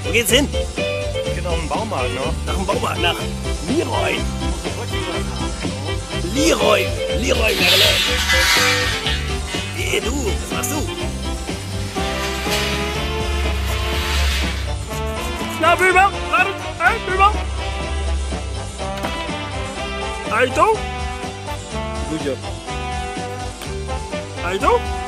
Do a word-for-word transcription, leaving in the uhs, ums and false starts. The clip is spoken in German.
Wo geht's hin? Geht auf den Baumarkt, ne? Nach dem Baumarkt, nach Leroy. Leroy, Leroy Merlin. Hey, du, was machst du? Na, Büber, wartet, hey, Büber. Hey, du. Good job. Hey, du.